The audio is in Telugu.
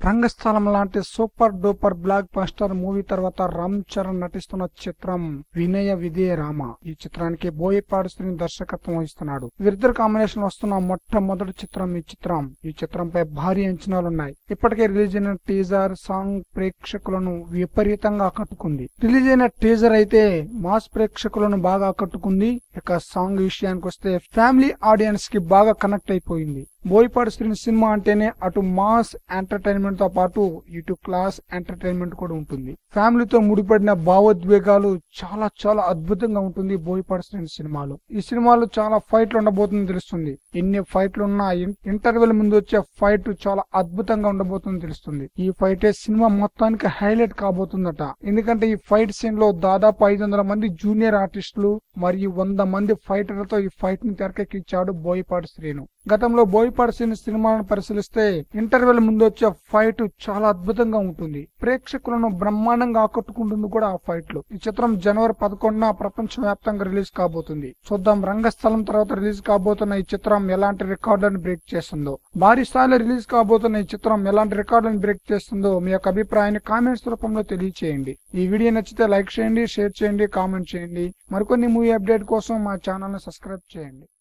రంగస్థలం లాంటి super duper blockbuster movie తర్వాత రామ్ చరణ్ నటిస్తున్న చిత్రం వినయ విధేయ రామ. ఈ చిత్రానికి బోయపాటి శ్రీను దర్శకత్వం వహిస్తున్నాడు. వీరిద్దరు కాంబినేషన్ వస్తున్న మొట్టమొదటి చిత్రం ఈ చిత్రంపై భారీ అంచనాలున్నాయి. ఇప్పటికే రిలీజ్ అయిన టీజర్ సాంగ్ ప్రేక్షకులను విపరీతంగా ఆకట్టుకుంది. రిలీజ్ అయిన టీజర్ అయితే మాస్ ప్రేక్షకులను బాగా ఆకట్టుకుంది. ఇక సాంగ్ విషయానికి వస్తే ఫ్యామిలీ ఆడియన్స్ కి బాగా కనెక్ట్ అయిపోయింది. బోయపాటి శ్రీను సినిమా అంటేనే అటు మాస్ ఎంటర్టైన్మెంట్ తో పాటు ఇటు క్లాస్ ఎంటర్టైన్మెంట్ కూడా ఉంటుంది. ఫ్యామిలీతో ముడిపడిన భావోద్వేగాలు చాలా చాలా అద్భుతంగా ఉంటుంది బోయపాటి శ్రీను సినిమాలో. ఈ సినిమాలో చాలా ఫైట్లు ఉండబోతుందని తెలుస్తుంది. ఎన్ని ఫైట్లు ఉన్నా ఇంటర్వెల్ ముందు వచ్చే ఫైట్ చాలా అద్భుతంగా ఉండబోతుందని తెలుస్తుంది. ఈ ఫైటే సినిమా మొత్తానికి హైలైట్ కాబోతుందట. ఎందుకంటే ఈ ఫైట్ సీన్ లో దాదాపు 500 మంది జూనియర్ ఆర్టిస్టులు మరియు 100 మంది ఫైటర్లతో ఈ ఫైట్ ని తెరకెక్కించాడు బోయపాటి శ్రీను. గతంలో బోయపాటి శ్రీను సినిమాలను పరిశీలిస్తే ఇంటర్వెల్ ముందు వచ్చే ఫైట్ చాలా అద్భుతంగా ఉంటుంది. ప్రేక్షకులను బ్రహ్మాండంగా ఆకట్టుకుంటుంది కూడా ఆ ఫైట్ లో. ఈ చిత్రం జనవరి 11న ప్రపంచ వ్యాప్తంగా రిలీజ్ కాబోతుంది. చూద్దాం రంగస్థలం తర్వాత రిలీజ్ కాబోతున్న ఈ చిత్రం ఎలాంటి రికార్డులను బ్రేక్ చేస్తుందో. భారీ స్థాయిలో రిలీజ్ కాబోతున్న ఈ చిత్రం ఎలాంటి రికార్డులను బ్రేక్ చేస్తుందో మీ యొక్క అభిప్రాయాన్ని కామెంట్స్ రూపంలో తెలియచేయండి. ఈ వీడియో నచ్చితే లైక్ చేయండి, షేర్ చేయండి, కామెంట్ చేయండి. మరికొన్ని మూవీ అప్డేట్ కోసం మా ఛానల్ ని సబ్స్క్రైబ్ చేయండి.